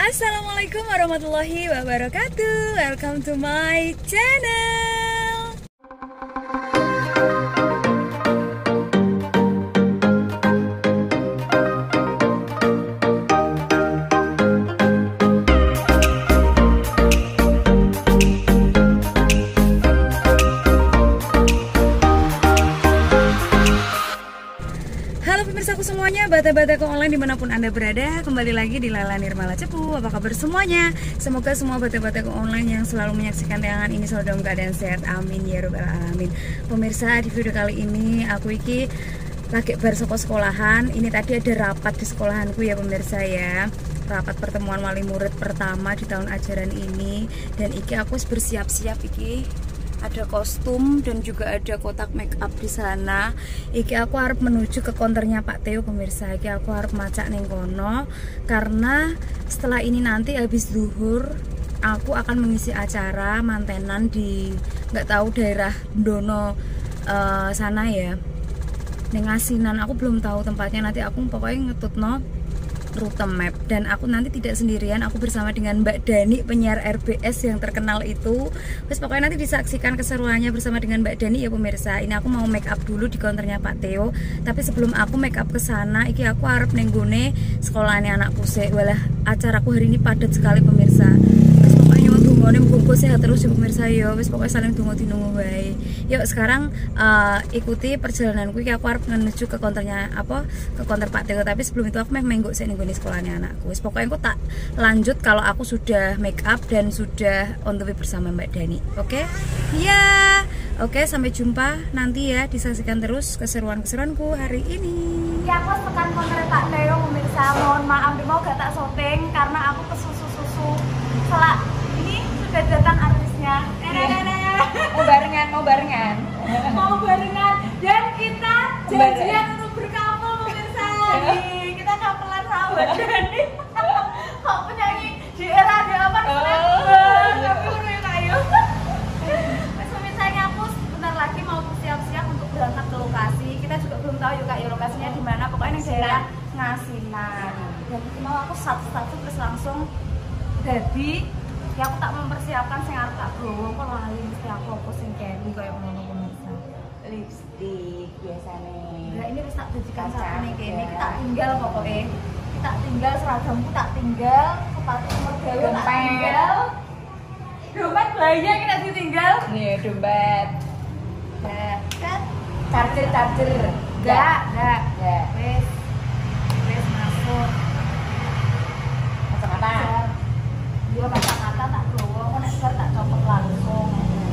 Assalamualaikum warahmatullahi wabarakatuh. Welcome to my channel. Halo pemirsaku semuanya, bata-bataku online dimanapun Anda berada. Kembali lagi di Lala Nirmala Cepu. Apa kabar semuanya? Semoga semua bata-bataku online yang selalu menyaksikan tayangan ini selalu dalam keadaan sehat. Amin ya robbal alamin. Pemirsa, di video kali ini aku lagi bar saka sekolahan. Ini tadi ada rapat di sekolahanku ya pemirsa ya. Rapat pertemuan wali murid pertama di tahun ajaran ini. Dan aku bersiap-siap ada kostum dan juga ada kotak make up di sana. Aku harus menuju ke konternya Pak Theo pemirsa. Aku harus macak neng kono karena setelah ini nanti habis zuhur aku akan mengisi acara mantenan di nggak tahu daerah Dono sana ya. Neng Asinan aku belum tahu tempatnya, nanti aku pokoknya ngetutno rute map. Dan aku nanti tidak sendirian, aku bersama dengan Mbak Dani, penyiar RBS yang terkenal itu. Terus pokoknya nanti disaksikan keseruannya bersama dengan Mbak Dani ya pemirsa. Ini aku mau make up dulu di konternya Pak Theo. Tapi sebelum aku make up ke sana, aku harap nenggone sekolahnya anakku sih. Walah, acaraku hari ini padat sekali pemirsa. Terus pokoknya mau tungguin muga sehat terus ya pemirsa yo. Wis pokoknya saling tunggu wae. Yuk sekarang ikuti perjalananku. Aku harap menuju ke konternya ke konter Pak Theo. Tapi sebelum itu aku menggok sih di sekolahnya anakku. Pokoknya aku tak lanjut kalau aku sudah make up dan sudah on the way bersama Mbak Dani. Oke? Ya. Oke, sampai jumpa nanti ya. Disaksikan terus keseruan-keseruanku hari ini. Ya, aku tekan konter Pak Theo pemirsa. Mohon maaf mau gak tak syuting karena aku kesusu-susu. Setelah ini sudah datang artisnya. Mau barengan. Mau barengan dan kita janjian untuk berkapel pemirsa. Kita kapelan sama Dani. Kok penyanyi di era dia apa? Tapi udah kayu. Pemirsa, aku sebentar lagi mau siap-siap untuk berangkat ke lokasi. Kita juga belum tahu yuk Kak ya lokasinya di mana. Pokoknya di daerah Ngasinan. Dan mau aku satu-satu terus langsung jadi ya aku tak mempersiapkan sing arep tak gowo kok lali mesti aku apa sing keri koyo ngono pemirsa. Lipstick biasanya. Nah ini wis tak dudukan sapane kene, kita tinggal pokoknya. Kita tinggal seragamku tak tinggal, sepatu nomor gawe tak tinggal. Dompet belanja kita ditinggal. Nih dompet. Nah, kan Charger. enggak. Wis masuk. Kacamata. Dia kata-kata tak gowo, kok nek tak copot langsung.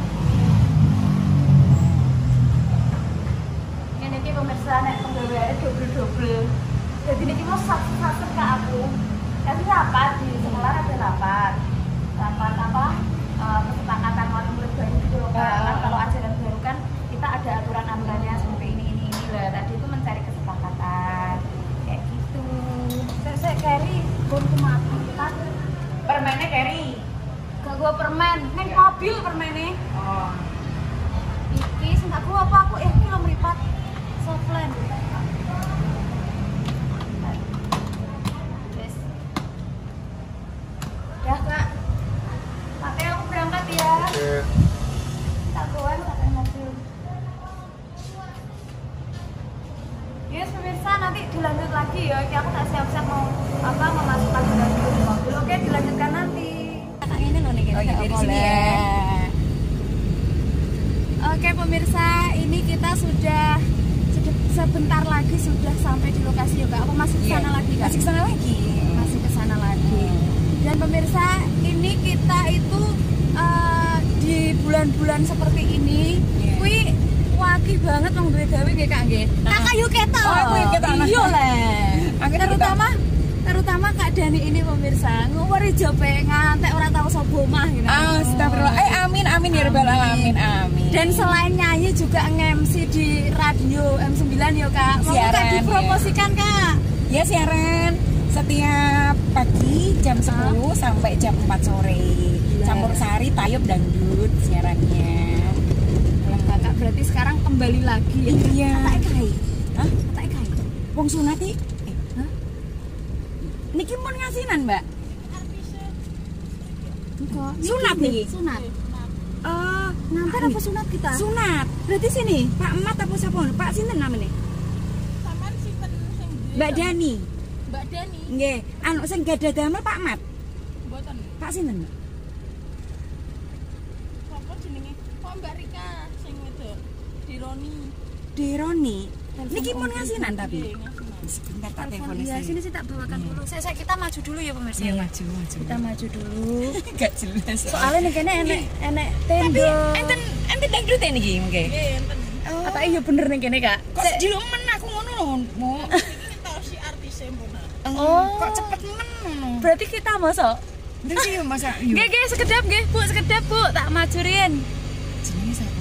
Ini iki pemirsa nek penggaweane double. Jadi ini mau satu-satu ke aku. Tapi rapat di sekolah ada rapat apa? Kesepakatan wali murid baru gitu loh kan. Kalau ajaran baru kan kita ada aturan-aturannya seperti ini lah. Tadi itu mencari kesepakatan kayak gitu. Saya carry bon mati kan. Permennya Kerry. Gak gua permen, neng mobil permennya. Oh. Iki sing tak gua apa aku iki lho mripat. Softland. Wes. Dah, Kak. Pakai aku berangkat ya. Oke. Tak goan pakai mobil. Yes, pemirsa nanti dilanjut lagi ya. Iki aku tak siap-siap mau memasukkan dulu di mobil. Oke, dilanjutkan nanti. Kayak ini loh nih Oh iya dari sini ya. Oke pemirsa, ini kita sudah sebentar lagi sudah sampai di lokasi ya Kak. Apa masih ke sana lagi Kak? Masih ke sana lagi. Masih ke sana lagi. Dan pemirsa, ini kita itu di bulan-bulan seperti ini, kui waki banget wong duwe gawe nggih Kak nggih. Kakak yuk ketok. Oh, aku yuk ketok. Iya lah. Terutama Kak Dani ini pemirsa, ngeweri jope ngantek ora tahu sapa omah gitu. Astagfirullah. Amin ya rabbal alamin. Amin. Dan selain nyanyi juga nge-MC di radio M9 ya Kak. Mau Kak dipromosikan Kak? Ya siaran setiap pagi jam 10 sampai jam 4 sore. Campur sari, tayub, dangdut siarannya. Kakak berarti sekarang kembali lagi. Iya. Tak kai. Hah? Tak kai. Wong sunat iki. Niki mun Ngasinan, Mbak. Enggak. Sunat nih. Sunat. Oh, Ngantar apa sunat kita? sunat. Berarti sini. Pak Emat apa siapa? Pak sinten namanya? Saman sinten sing Mbak Dani. Mbak Dani. Nggih, anu sing gadah damel Pak Emat. Mboten. Pak sinten? Apa jenenge? Oh Mbak Rika sing wedok. Dironi. Deroni. Niki mun ngasinan tapi. Nggih, ngasinan. Sebentar tak Telepon telepon dia sini sih tak bawakan dulu. Saya kita maju dulu ya pemirsa. Iya ya. maju. Kita maju dulu. Gak jelas. Soalnya nih kayaknya enek tapi tenda. enten dangdut niki mengke. Nggih, enten. Apa iya bener nih kene kak? Kok dilumen aku ngono lho, Mo. Iki tau si artise mbona. Oh. Kok cepet men ngono. Berarti kita masuk. Terus iya masa yo. Nggih sekedap nggih Bu, sekedap Bu, tak maju riyen. Jenenge sapa?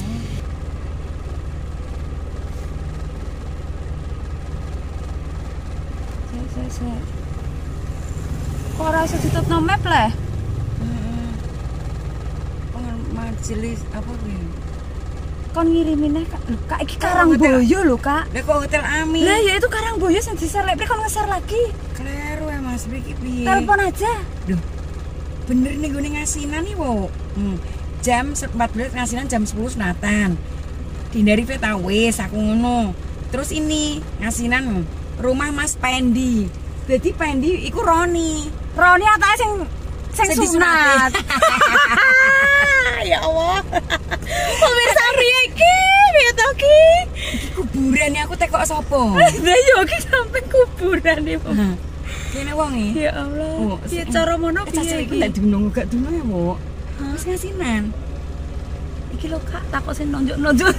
Sik. Kok ora iso ditutno map lah? Majelis apa kuwi? Kon ngiriminnya kak, lho kak iki Karangboyo lho kak. Lah kok Hotel Ami? Lah ya itu Karangboyo yang di-share lek kon nge-share lagi. Kleru ya Mas iki piye? Telepon aja. Duh. Bener nih gue ngasinan nih wo. Jam 14 ngasinan jam 10 sunatan. Dihindari veta wis aku ngono. Terus ini ngasinan rumah Mas Pendi. Jadi Pendi iku Roni. Roni atake sing sunat. Ya Allah. Pemirsa piye iki? Piye to iki? Iki kuburan aku tekok sapa? Lah yo iki sampe kuburan iki. Kene wong iki. Ya Allah. Oh, Piye cara mono piye iki? iki? Tak dunung gak dunung ya, Wo. Wis ngasinan. Iki lho kak, takut sing nonjok-nonjok.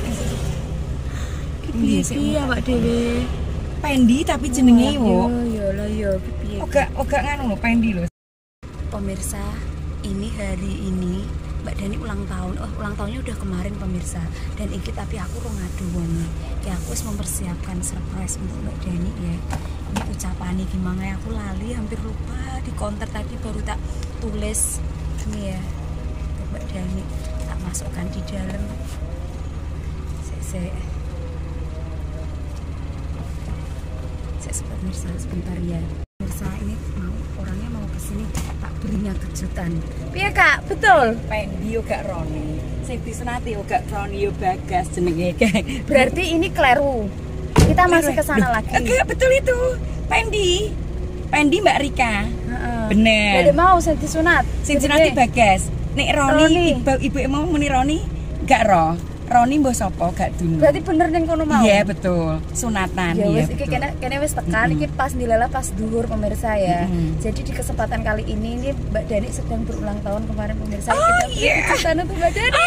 Iki piye sih awak dhewe? Pendi tapi jenenge wo. Yo lah yo piye. Oga nganu lho Pendi lho. Pemirsa, ini hari ini Mbak Dani ulang tahun. Oh, ulang tahunnya udah kemarin pemirsa. Dan iki tapi aku ro ngaduwoni. Ya aku wis mempersiapkan surprise untuk Mbak Dani ya. Ini ucapan iki gimana aku lali hampir lupa di counter tadi baru tak tulis ini ya. Untuk Mbak Dani tak masukkan di dalam. Saya pemirsa sebentar ya. Pemirsa ini orangnya mau kesini tak berinya kejutan. Iya kak, betul. Pendi yo gak Roni. Sing disenati yo gak Roni yo Bagas jenenge. Berarti ini kleru. Kita masih ke sana lagi. Oke, betul itu. Pendi Mbak Rika. Bener. Jadi mau sing disunat. Sing disunati Bagas. Nek Roni, ibu mau muni Roni gak roh. Roni mbah sapa gak dunu. Berarti bener ning kono mau. Iya betul. Sunatan ya, iya. Wis iki kene wis tekan iki pas dilela pas duhur pemirsa ya. Jadi di kesempatan kali ini Mbak Dani sedang berulang tahun kemarin pemirsa. Kita beri kejutan untuk Mbak Dani.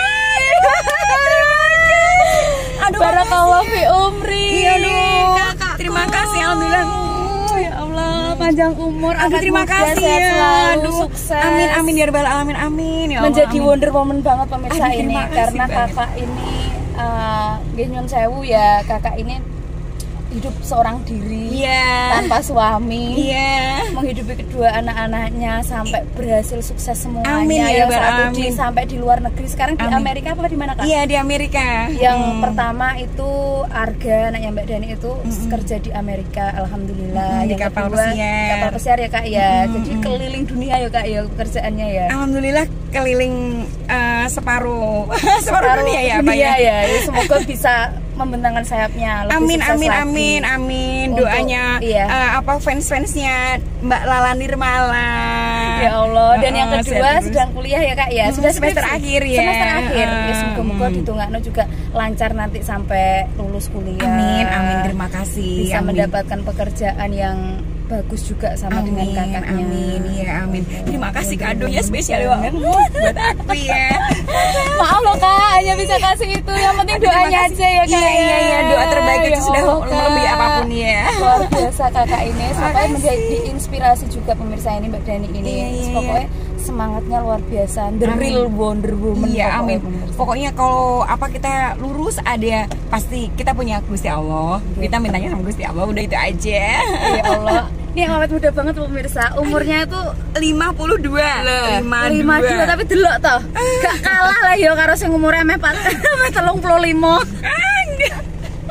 Aduh, barakallah fi umri. Iya Kakak. Terima kasih alhamdulillah. Ya Allah, panjang umur. Terima kasih sehat ya. selalu, sukses. Amin ya rabbal alamin. Amin ya Allah. Menjadi amin. wonder woman banget pemirsa Aduh, ini karena banget. kakak ini nggih nyun sewu ya, kakak ini hidup seorang diri tanpa suami, menghidupi kedua anak-anaknya sampai berhasil sukses semuanya. Amin, ya yang satu amin. sampai di luar negeri, sekarang di Amerika apa di mana kak? Iya di Amerika. Yang pertama itu Arga, anaknya Mbak Dani itu kerja di Amerika, alhamdulillah. Di Yang kapal kedua, pesiar. kapal pesiar ya kak ya. Jadi keliling dunia ya kak ya pekerjaannya ya. Alhamdulillah keliling separuh dunia ya Pak dunia ya. ya. Semoga bisa membentangkan sayapnya lebih sukses lagi. Amin. Untuk- Doanya iya. fans-fansnya Mbak Lala Nirmala. Ya Allah. Dan yang kedua sehat terus. sedang kuliah ya kak ya. Sudah semester skripsi. akhir ya. Semester akhir. Ya semoga ditungakno juga lancar nanti sampai lulus kuliah. Amin. Terima kasih. Bisa Amin. mendapatkan pekerjaan yang bagus juga sama dengan kakaknya. Amin. Iya, amin. Terima kasih kadonya spesial banget buat aku ya. Maaf loh kak, hanya bisa kasih itu. Yang penting doanya aja ya kak. Iya, doa terbaik itu Ya sudah Allah, Kak. melebihi apapun ya. Luar biasa kakak ini, sampai menjadi inspirasi juga pemirsa ini Mbak Dani ini. Iya. Pokoknya semangatnya luar biasa, the real Wonder Woman. Iya, amin. pemirsa. Pokoknya kalau apa kita lurus ada pasti kita punya Gusti Allah. Kita mintanya sama Gusti Allah, udah itu aja. Ya Allah. Ini awet muda banget pemirsa. Umurnya itu 52. 52 tapi delok toh. Gak kalah lah ya karo sing umure meh 35.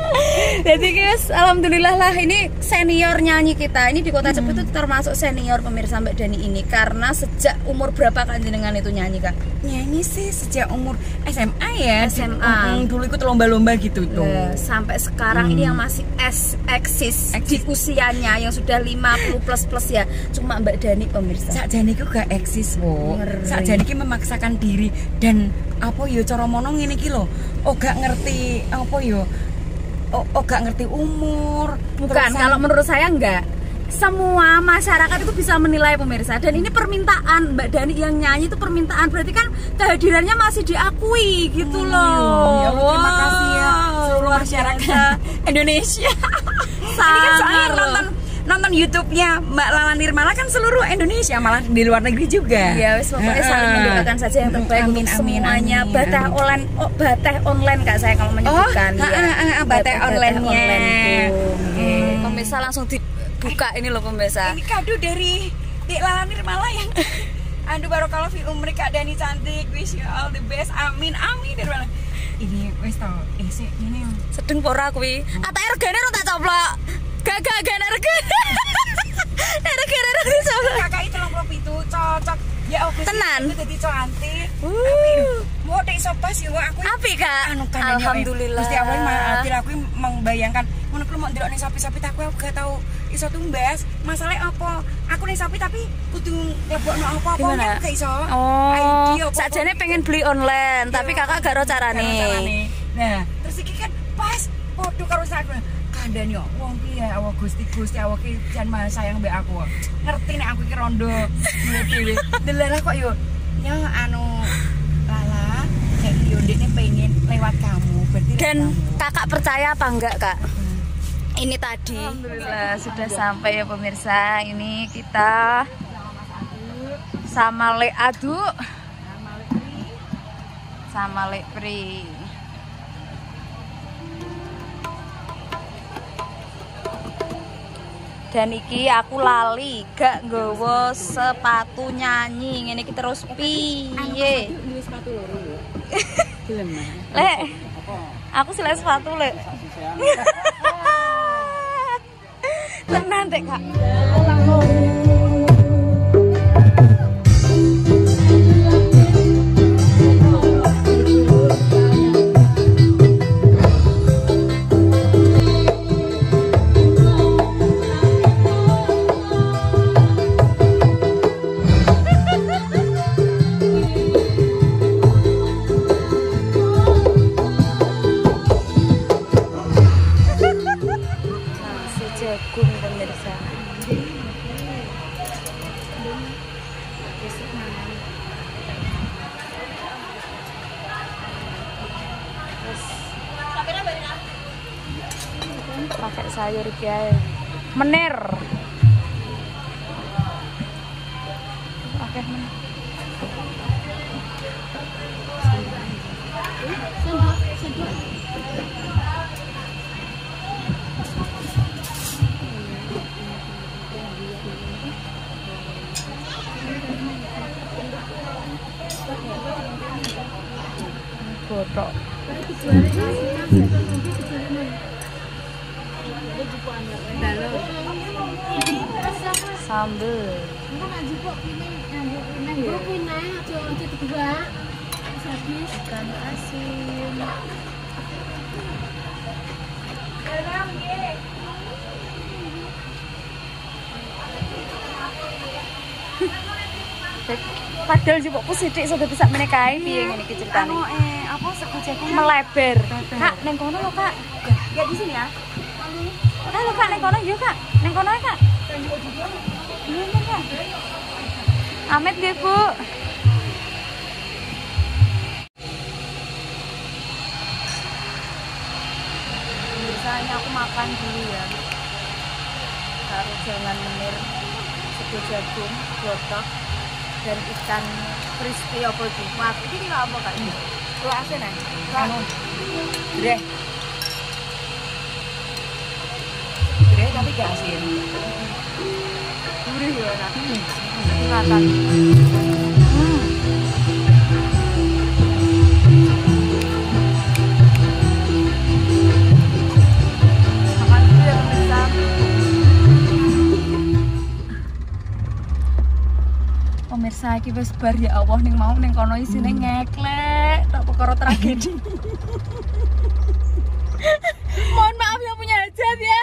Jadi guys, alhamdulillah lah ini senior nyanyi kita. Ini di Kota Cepu itu termasuk senior pemirsa Mbak Dani ini. Karena sejak umur berapa kan jenengan itu nyanyi Kak? Nyanyi sih sejak umur SMA ya. SMA. Dulu ikut lomba-lomba gitu tuh. Sampai sekarang ini yang masih eksis di usianya yang sudah 50 plus ya. Cuma Mbak Dani pemirsa. Sakjane iku gak eksis, Bu. Sakjane iki memaksakan diri dan apa yo cara mono ngene iki lho. Oh gak ngerti apa yo. Oh gak ngerti umur. Bukan, kalau menurut saya enggak. Semua masyarakat itu bisa menilai pemirsa. Dan ini permintaan Mbak Dani yang nyanyi itu permintaan. Berarti kan kehadirannya masih diakui gitu loh. Ya, terima kasih ya seluruh masyarakat Indonesia. Ini kan soalnya nonton YouTube-nya Mbak Lala Nirmala kan seluruh Indonesia, malah di luar negeri juga. Ya wis pokoknya saling mendoakan saja yang terbaik untuk semuanya. Bateh online Kak saya kalau menyebutkan. Bateh online-nya. Pemirsa langsung dibuka ini loh pemirsa. Ini kado dari Dek Lala Nirmala yang aduh barokallahu fi umri Kak Dani cantik, wish you all the best. Amin amin Nirmala. Ini wis to, sik ngene. Sedeng pora kuwi. Ata regane ora tak coplok. Gak harga. Kakak itu lompok itu cocok. Ya oke. Tenan. Itu jadi cantik. Mau dek sopas yo aku. Apik Kak. Alhamdulillah. Gusti Allah hati aku membayangkan ngono ku mau ndelok ning sapi-sapi aku gak tau iso tumbas. Masalahnya apa? Aku ning sapi tapi kudu lebokno apa-apa gak iso. Oh. Sakjane pengen beli online, tapi Kakak gak ro carane. Nah, terus iki kan pas podo karo sak kandhane yo wong ki ya Allah Gusti Allah ki jan maha sayang mbek aku. Ngerti nek aku iki rondo dhewe. Delalah kok yo nyang anu Lala kayak yo ndekne pengen lewat kamu. Berarti dan Kakak percaya apa enggak Kak? Ini tadi alhamdulillah sudah sampai ya pemirsa. Ini kita sama Lek Adu sama Lek Pri. Dan iki aku lali gak nggawa sepatu nyanyi ngene iki terus piye? sepatu loro. Lek. Aku sila sepatu, Lek. Tenan teh, Kak. Jagung pemirsa. Pakai sayur guys. Menir. Oke, menir. Botok. Sambel. Ikan asin. Padahal juga aku sidik sudah bisa menikahi piye ngene iki ceritane. Apa sekujeknya Melebar. Kak, neng kono lho, Kak. ya di sini ya. Halo Kak, neng kono yuk Kak. Neng kono ya, Kak. Iya, Kak. Amit nggih, Bu. Biasanya aku makan dulu ya. Taruh jangan menir, sego jagung, botok, dan ikan crispy apa itu? Mati ini apa Kak? Lu asin ya? Anu. Deh. Deh tapi gak asin. Gurih ya enak. Ingatan. pemirsa iki wis bar ya Allah ning mau ning kono isine ngeklek tok perkara tragedi. Mohon maaf yang punya hajat ya.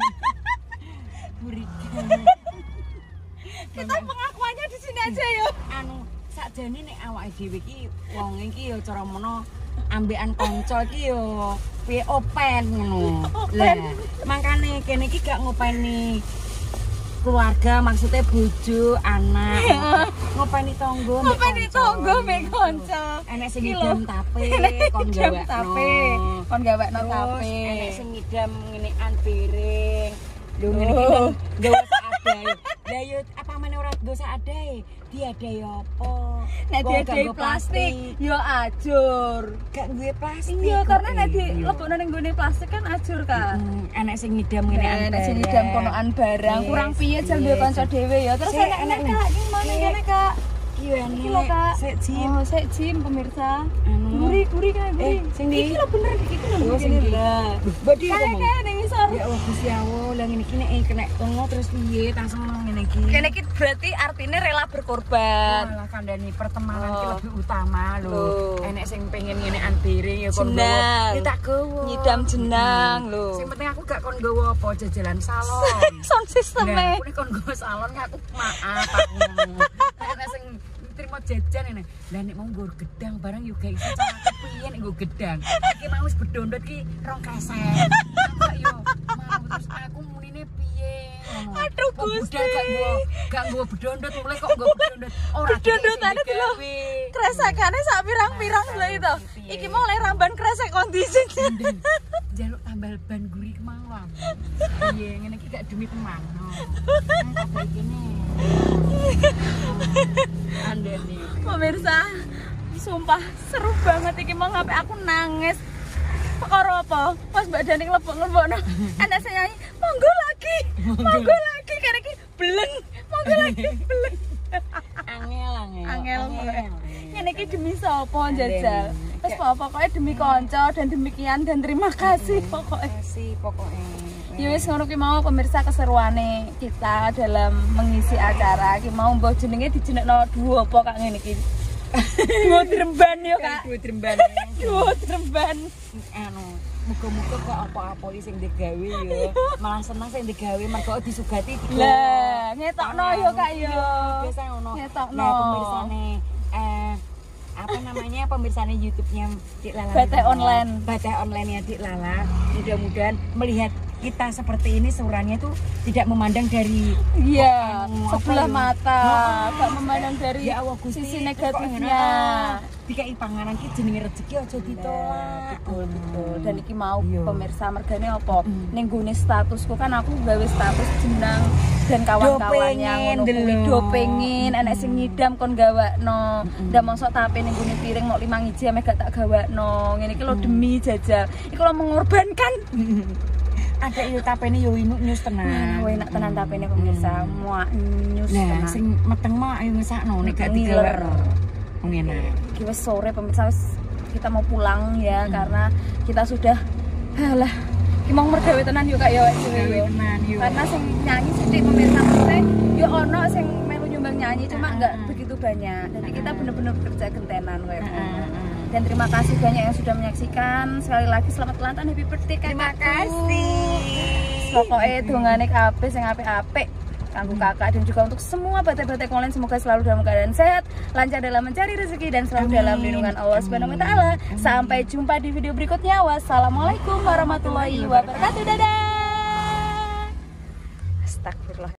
Kita pengakuannya di sini aja yo. Anu sakjane nek awake dhewe iki wong iki ya cara mono ambekan kanca iki yo piye open ngono. Lah, makane kene iki gak ngopeni keluarga, maksudnya bojo, anak. Ngopeni tangga, mek kanca. Enek sing ngidam tape, kon gawekno tape. Enek sing ngidam ngenekan piring. Lho ngene iki nang gawe seadae. Lah yo apa meneh ora nggo seadae? Diadae apa? Nek diadae plastik yo ajur. Gak duwe plastik. Iya, karena nek dilebokno ning nggone plastik kan ajur kan. Enek sing ngidam ngenekan. Enek sing ngidam konokan barang. Kurang piye jan duwe kanca dhewe ya. Terus enek Kak, iki mana kene Kak? Iki lho Kak. Sik jim pemirsa. Guri kan guri. Sing iki lho bener iki lho. Sing iki. Bodi ngomong. Kayak ning isor. Ya Allah Gusti Allah, lah ngene iki nek kena kono terus piye langsung ngene iki. Kene iki berarti artinya rela berkorban. Lah kandhani pertemanan iki lebih utama lho. Enek sing pengen ngenekan piring ya kon gowo. Ya tak gowo. Nyidam jenang lho. Sing penting aku gak kon gowo apa jajalan salon. Sound system e. Aku nek kon gowo salon aku maaf aku. Enek sing terima jajan ini. Lah nek mau nggo gedang barang yo gak iso cara kepiye nek nggo gedang. Iki mau wis bedondot iki rong kresek. Kok yo mau terus aku munine piye. Aduh Gusti. Gak nggo bedondot mulai kok nggo bedondot. Ora bedondotane lho. Kresekane sak pirang-pirang lho itu. Iki mau oleh ramban kresek kondisi. Jaluk tambal ban guri kemawon. Piye ngene iki gak demi teman. Apa iki ne? Andeni. Pemirsa, sumpah seru banget iki mau ngapain aku nangis. Perkara apa? Pas Mbak Dani ngelebok-ngelebokno. Anak saya nyanyi, monggo lagi kene iki beleng. Monggo lagi beleng. Angel. Ngene iki demi sapa jajal? Wis pokoknya demi kanca dan demikian dan terima kasih pokoknya. Ya wis ngono ki mau pemirsa keseruane kita dalam mengisi acara ki mau mbok jenenge dijenekno duo apa kak ngene iki. Duo Dremban yo Kak. Duo Dremban. Anu, muga-muga kok apa-apa iki sing digawe yo. Malah seneng sing digawe mergo disugati iki. Lah, ngetokno yo Kak yo. Biasa ngono. Ngetokno. Nah, pemirsane apa namanya pemirsane YouTube-nya Dik Lala. Batai online ya Dik Lala. Mudah-mudahan melihat kita seperti ini seurannya tuh tidak memandang dari sebelah mata, gak memandang dari sisi negatifnya. Dikai panganan ki jenenge rezeki aja ditolak. Betul. Dan iki mau pemirsa mergane apa? Ning gone statusku kan aku gawe status jenang dan kawan-kawannya ngono kuwi do pengin enek sing nyidam kon gawakno. Ndak mosok tape ning gone piring mok 5 iji ame gak tak gawakno. Ngene iki lho demi jajal. Iku lho mengorbankan. Ada itu tapene yo nyus tenan. Wah, enak tenan tapene pemirsa. Muak nyus tenan. Nah, sing meteng mah ayo ngesakno nek gak digawakno. Enak. Iki wis sore pemirsa kita mau pulang ya karena kita sudah halah iki mau mergawe tenan yo Kak yo tenan yo. Karena sing nyanyi sithik pemirsa maksudnya yo ono sing melu nyumbang nyanyi cuma enggak begitu banyak. Jadi kita bener-bener kerja gentenan koyo Dan terima kasih banyak yang sudah menyaksikan. Sekali lagi selamat ulang tahun, happy birthday Kak. Terima kasih. Pokoknya dongane kabeh sing apik-apik kanggo kakak dan juga untuk semua batik-batik online semoga selalu dalam keadaan sehat, lancar dalam mencari rezeki dan selalu dalam lindungan Allah Subhanahu wa taala. Sampai jumpa di video berikutnya. Wassalamualaikum warahmatullahi wabarakatuh. Dadah. Astagfirullah.